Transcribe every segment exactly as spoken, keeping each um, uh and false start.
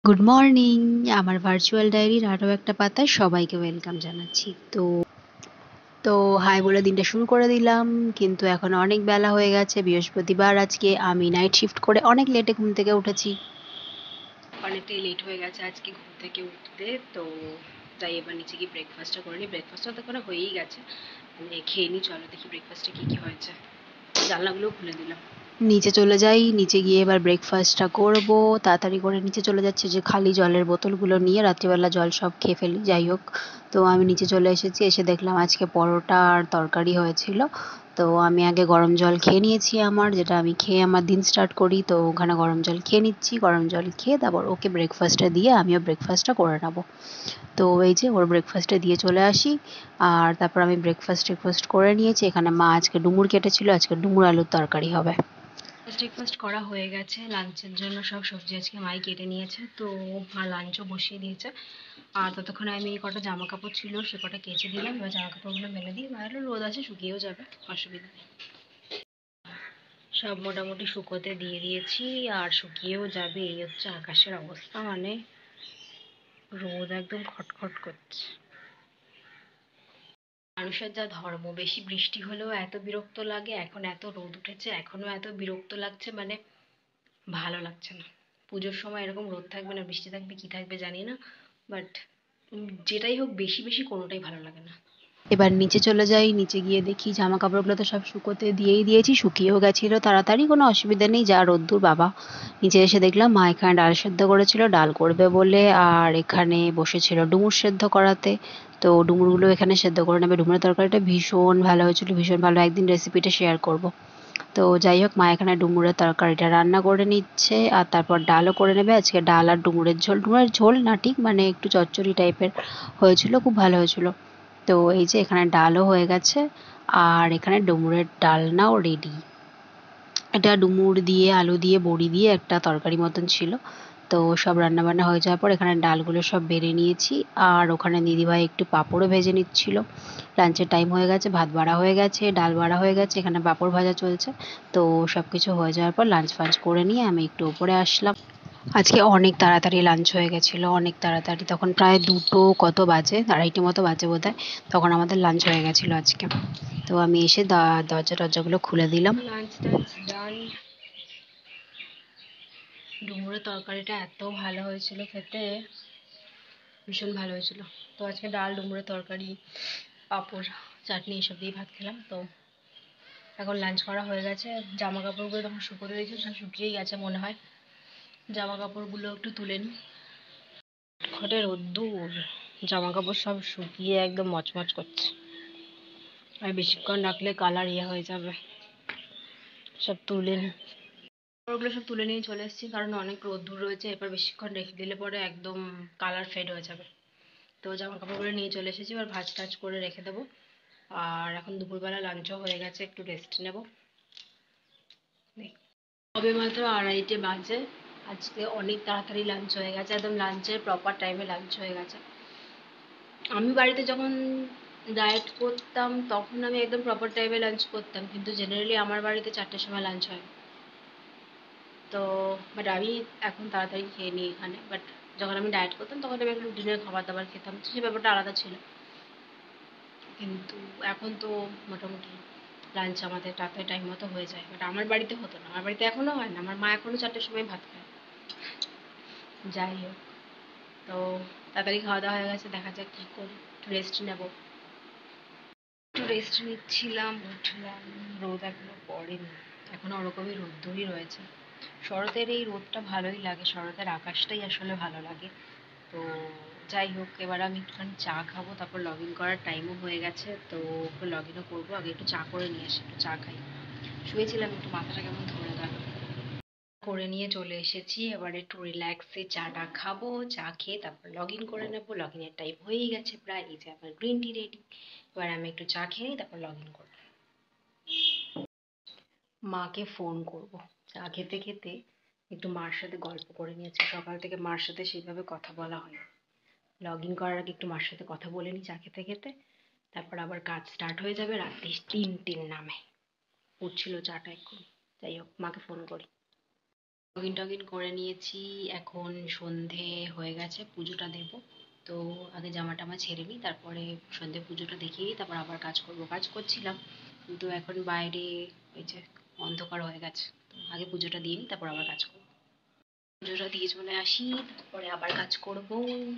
Good morning. আমার virtual ডায়েরির আরও একটা পাতায় সবাইকে ওয়েলকাম জানাচ্ছি। তো তো হাই বলে দিনটা শুরু করে দিলাম, কিন্তু এখন অনেক বেলা হয়ে গেছে। বৃহস্পতিবার আজকে, আমি নাইট শিফট করে অনেক লেটে ঘুম থেকে উঠেছি। অনেকটাই লেট হয়ে গেছে আজকে ঘুম থেকে উঠতে। তো তাই এবার নিচে গিয়ে ব্রেকফাস্টটা করে নিই। ব্রেকফাস্টটা তো করে হয়েই গেছে, মানে খেয়ে নিই। চলো দেখি ব্রেকফাস্টে কী কী হয়েছে। জানলাগুলোও খুলে দিলাম। নিচে চলে যাই, নিচে গিয়ে এবার ব্রেকফাস্টটা করব। তাড়াতাড়ি করে নিচে চলে যাচ্ছি যে খালি জলের বোতলগুলো নিয়ে রাত্রিবেলা জল সব খেয়ে ফেলি। যাই হোক, তো আমি নিচে চলে এসেছি। এসে দেখলাম আজকে পরোটা আর তরকারি হয়েছিল। তো আমি আগে গরম জল খেয়ে নিয়েছি আমার, যেটা আমি খেয়ে আমার দিন স্টার্ট করি। তো ওখানে গরম জল খেয়ে নিচ্ছি। গরম জল খেয়ে তারপর ওকে ব্রেকফাস্টটা দিয়ে আমিও ব্রেকফাস্টটা করে নেবো। তো এই যে ওর ব্রেকফাস্টে দিয়ে চলে আসি। আর তারপর আমি ব্রেকফাস্ট টেকফাস্ট করে নিয়েছি। এখানে মা আজকে ডুমুর কেটেছিল, আজকে ডুমুর আলুর তরকারি হবে। ব্রেকফাস্ট করা হয়ে গেছে। লাঞ্চের জন্য সব সবজি আজকে মাই কেটে নিয়েছে। তো মা লাঞ্চও বসিয়ে দিয়েছে। আর ততক্ষণে আমি কটা জামা কাপড় ছিল সে কটা কেচে দিলাম। এবার জামা কাপড়গুলো মেলে দিই, বাইরে রোদ আছে, শুকিয়েও যাবে, অসুবিধা নেই। সব মোটামুটি শুকোতে দিয়ে দিয়েছি, আর শুকিয়েও যাবে। এই হচ্ছে আকাশের অবস্থা, মানে রোদ একদম খটখট করছে। মানুষের যা ধর্ম, বেশি বৃষ্টি হলেও এত বিরক্ত লাগে, এখন এত রোদ উঠেছে এখনো এত বিরক্ত লাগছে, মানে ভালো লাগছে না। পুজোর সময় এরকম রোদ থাকবে না বৃষ্টি থাকবে কি থাকবে জানি না, বাট যেটাই হোক বেশি বেশি কোনোটাই ভালো লাগে না। এবার নিচে চলে যাই। নিচে গিয়ে দেখি জামা কাপড়গুলো তো সব শুকোতে দিয়েই দিয়েছি, শুকিয়েও গেছিলো তাড়াতাড়ি, কোনো অসুবিধা নেই, যা রোদ্দুর বাবা। নিচে এসে দেখলাম মা এখানে ডাল সেদ্ধ করেছিল, ডাল করবে বলে। আর এখানে বসেছিল ডুমুর সেদ্ধ করাতে। তো ডুমুরগুলো এখানে সেদ্ধ করে নেবে। ডুমুরের তরকারিটা ভীষণ ভালো হয়েছিল, ভীষণ ভালো। একদিন রেসিপিটা শেয়ার করব। তো যাই হোক, মা এখানে ডুমুরের তরকারিটা রান্না করে নিচ্ছে, আর তারপর ডালও করে নেবে। আজকে ডাল আর ডুমুরের ঝোল, ডুমুরের ঝোল না ঠিক, মানে একটু চচ্চড়ি টাইপের হয়েছিল, খুব ভালো হয়েছিল। তো এই যে এখানে ডালও হয়ে গেছে, আর এখানে ডুমুরের ডালনাও রেডি। এটা ডুমুর দিয়ে আলু দিয়ে বড়ি দিয়ে একটা তরকারি মতন ছিল। তো সব রান্নাবান্না হয়ে যাওয়ার পর এখানে ডালগুলো সব বেড়ে নিয়েছি, আর ওখানে দিদিভাই একটু পাঁপড়ও ভেজে নিচ্ছিল। লাঞ্চের টাইম হয়ে গেছে, ভাত বাড়া হয়ে গেছে, ডাল বাড়া হয়ে গেছে, এখানে পাঁপড় ভাজা চলছে। তো সব কিছু হয়ে যাওয়ার পর লাঞ্চ ফাঞ্চ করে নিয়ে আমি একটু উপরে আসলাম। আজকে অনেক তাড়াতাড়ি লাঞ্চ হয়ে গেছিলো, অনেক তাড়াতাড়ি। তখন প্রায় দুটো কত বাজে, আড়াইটে মতো বাজে বোধহয়। তখন আমাদের লাঞ্চ হয়ে গেছিলো আজকে। তো আমি এসে দরজা টরজাগুলো খুলে দিলাম। লাঞ্চ টাঞ্চ ডান। ডুমুরের তরকারিটা এত ভালো হয়েছিল খেতে, ভীষণ ভালো হয়েছিল। তো আজকে ডাল, ডুমুরের তরকারি, পাঁপড়, চাটনি এসব দিয়ে ভাত খেলাম। তো এখন লাঞ্চ করা হয়ে গেছে। জামা কাপড়গুলো তখন শুকোতে দিয়েছি, সব শুকিয়েই গেছে মনে হয়। জামা কাপড়গুলো একটু তুলে নিই। ঘরে রোদ্দুর, জামা কাপড় সব শুকিয়ে একদম মচমচ করছে, আর বেশিক্ষণ রাখলে কালার ইয়ে হয়ে যাবে। সব তুলে নিই, ওগুলো সব তুলে নিয়ে চলে এসেছি, কারণ অনেক রোদ্দুর রয়েছে। এবার বেশিক্ষণ রেখে দিলে পরে একদম কালার ফেড হয়ে যাবে। তো জামা কাপড়গুলো নিয়ে চলে এসেছি, এবার ভাজ টাজ করে রেখে দেবো। আর এখন দুপুরবেলা লাঞ্চও হয়ে গেছে, একটু রেস্ট নেব। তবে মাত্র আড়াইটে বাজে। আজকে অনেক তাড়াতাড়ি লাঞ্চ হয়ে গেছে, একদম লাঞ্চের প্রপার টাইমে লাঞ্চ হয়ে গেছে। আমি বাড়িতে যখন ডায়েট করতাম তখন আমি একদম প্রপার টাইমে লাঞ্চ করতাম, কিন্তু জেনারেলি আমার বাড়িতে চারটের সময় লাঞ্চ হয়। তো বাট আমি এখন তাড়াতাড়ি খেয়ে নিই এখানে। বাট যখন আমি ডায়েট করতাম তখন আমি একটু দিনের খাবার দাবার খেতাম, সেই ব্যাপারটা আলাদা ছিল। কিন্তু এখন তো মোটামুটি লাঞ্চ আমাদের রাতে টাইম মতো হয়ে যায়। বাট আমার বাড়িতে হতো না, আমার বাড়িতে এখনও হয় না। আমার মা এখনও চারটের সময় ভাত খায়। যাই হোক, তো তাড়াতাড়ি খাওয়া দাওয়া হয়ে গেছে, দেখা যাক কী করি। একটু রেস্ট নেবো। একটু রেস্ট নিচ্ছিলাম, উঠলাম। রোদ এখনো পড়েনি, এখনো ওরকমই রোদ্দুরই রয়েছে। শরতের এই রোদটা ভালোই লাগে, শরতের আকাশটাই আসলে ভালো লাগে। তো যাই হোক, এবার আমি একটুখানি চা খাবো, তারপর লগ ইন করার টাইমও হয়ে গেছে। তো লগ ইনও করবো, আগে একটু চা করে নিয়ে আসি, একটু চা খাই। শুয়েছিলাম, একটু মাথাটা কেমন ধরে গেল। করে নিয়ে চলে এসেছি, এবার একটু রিল্যাক্সে চাটা খাবো। চা খেয়ে তারপর লগ ইন করে নেবো। লগ ইনের টাইম হয়েই গেছে প্রায়। এই যে আমার গ্রিন টি রেডি। এবার আমি একটু চা খেয়ে নিই, তারপর লগ ইন করবো। মাকে ফোন করব। চা খেতে খেতে একটু মার সাথে গল্প করে নিয়েছি, সকাল থেকে মার সাথে সেইভাবে কথা বলা হয়নি। লগ ইন করার আগে একটু মার সাথে কথা বলে নিই চা খেতে খেতে, তারপর আবার কাজ স্টার্ট হয়ে যাবে। রাত্রি তিনটের নামে উঠছিল চাটা এক্ষুনি। যাই হোক, মাকে ফোন করি। লগইন টগিন করে নিয়েছি, এখন সন্ধে হয়ে গেছে, পুজোটা দেব। তো আগে জামা টামা ছেড়ে নিই, তারপরে সন্ধে পুজোটা দেখিয়ে নিই, তারপর আবার কাজ করব। কাজ করছিলাম কিন্তু এখন বাইরে ওই যে অন্ধকার হয়ে গেছে, তো আগে পুজোটা দিয়ে নিই, তারপর আবার কাজ করব। পুজোটা দিয়ে চলে আসি, তারপরে আবার কাজ করব।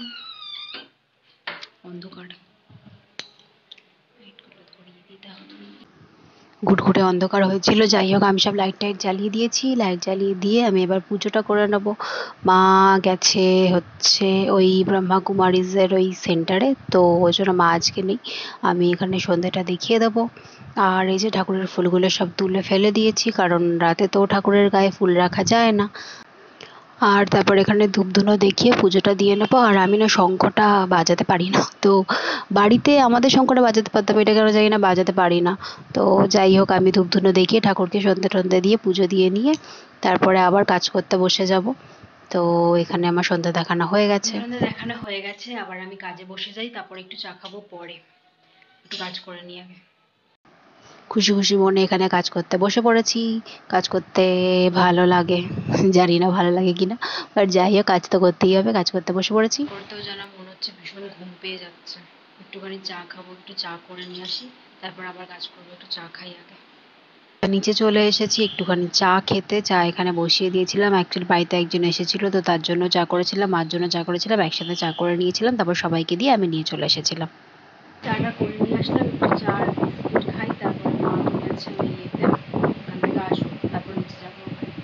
অন্ধকার লাইটগুলো ধরিয়ে দিতে হবে। ঘুটঘুটে অন্ধকার হয়েছিল, যাই হোক আমি সব লাইট টাইট জ্বালিয়ে দিয়েছি। লাইট জ্বালিয়ে দিয়ে আমি এবার পুজোটা করে নেব। মা গেছে হচ্ছে ওই ব্রহ্মাকুমারিজের ওই সেন্টারে, তো ওই জন্য মা আজকে নেই। আমি এখানে সন্ধ্যেটা দেখিয়ে দেবো। আর এই যে ঠাকুরের ফুলগুলো সব তুলে ফেলে দিয়েছি, কারণ রাতে তো ঠাকুরের গায়ে ফুল রাখা যায় না। আর তারপর এখানে ধূপধুনো দেখিয়ে পুজোটা দিয়ে নেবো। আর আমি না শঙ্খটা বাজাতে পারি না, তো বাড়িতে আমাদের শঙ্খটা বাজাতে পারতাম, এটা কেন জানি না বাজাতে পারি না। তো যাই হোক আমি ধূপধুনো দেখিয়ে ঠাকুরকে সন্ধে টন্ধে দিয়ে পুজো দিয়ে নিয়ে তারপরে আবার কাজ করতে বসে যাব। তো এখানে আমার সন্ধ্যা দেখানো হয়ে গেছে। সন্ধ্যা দেখানো হয়ে গেছে, আবার আমি কাজে বসে যাই, তারপর একটু চা খাবো, পরে একটু কাজ করে নিয়ে আগে। খুশি খুশি মনে এখানে কাজ করতে বসে পড়েছি। কাজ করতে ভালো লাগে, জানি না ভালো লাগে কিনা, বাট যাই হোক কাজ তো করতেই হবে, কাজ করতে বসে পড়েছি। করতেও যেন মনে হচ্ছে ভীষণ ঘুম পেয়ে যাচ্ছে। একটুখানি চা খাবো, একটু চা করে নিয়ে আসি, তারপর আবার কাজ করবো। একটু চা খাই আগে। নিচে চলে এসেছি একটুখানি চা খেতে। চা এখানে বসিয়ে দিয়েছিলাম, অ্যাকচুয়ালি বাড়িতে একজন এসেছিল, তো তার জন্য চা করেছিলাম, মার জন্য চা করেছিলাম, একসাথে চা করে নিয়েছিলাম, তারপর সবাইকে দিয়ে আমি নিয়ে চলে এসেছিলাম। চাটা করে নিয়ে আসলাম, একটু চা আর বিস্কুট খাই, তারপরে মা তো গেছে ওই ইয়েতে, ওখান থেকে আসবো, তারপর নিচে যাবো।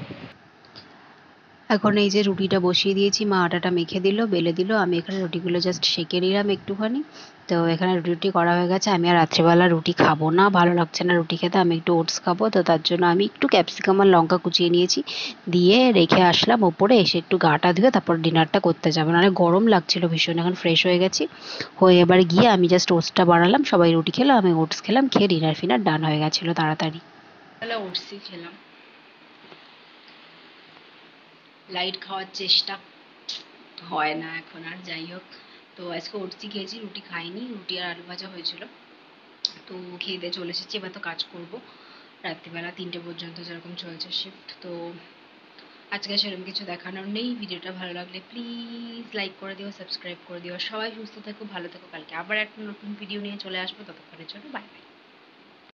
এখন এই যে রুটিটা বসিয়ে দিয়েছি, মা আটাটা মেখে দিল, বেলে দিল, আমি এখানে রুটিগুলো জাস্ট সেঁকে নিলাম একটুখানি। তো এখানে রুটি করা হয়ে গেছে। আমি আর রাত্রেবেলা রুটি খাবো না, ভালো লাগছে না রুটি খেতে, আমি একটু ওটস খাবো। তো তার জন্য আমি একটু ক্যাপসিকাম আর লঙ্কা কুচিয়ে নিয়েছি, দিয়ে রেখে আসলাম ওপরে। এসে একটু গাটা ধুয়ে তারপর ডিনারটা করতে যাবো, নাহলে গরম লাগছিল ভীষণ। এখন ফ্রেশ হয়ে গেছি, হয়ে এবার গিয়ে আমি জাস্ট ওটসটা বানালাম, সবাই রুটি খেলো, আমি ওটস খেলাম, খেয়ে ডিনার ফিনার ডান হয়ে গেছিলো তাড়াতাড়ি। তাহলে ওটসই খেলাম, লাইট খাওয়ার চেষ্টা হয় না এখন আর, যাই হোক। তো আজকে ওটসই খেয়েছি, রুটি খাইনি, রুটি আর আলু ভাজা হয়েছিল। তো খেয়ে দিয়ে চলে এসেছি, এবার তো কাজ করব রাত্রিবেলা তিনটে পর্যন্ত যেরকম চলছে শিফট। তো আজকে সেরকম কিছু দেখানোর নেই। ভিডিওটা ভালো লাগলে প্লিজ লাইক করে দিও, সাবস্ক্রাইব করে দিও। সবাই সুস্থ থেকো, ভালো থেকো। কালকে আবার একটা নতুন ভিডিও নিয়ে চলে আসবো, ততক্ষণের জন্য বাই বাই।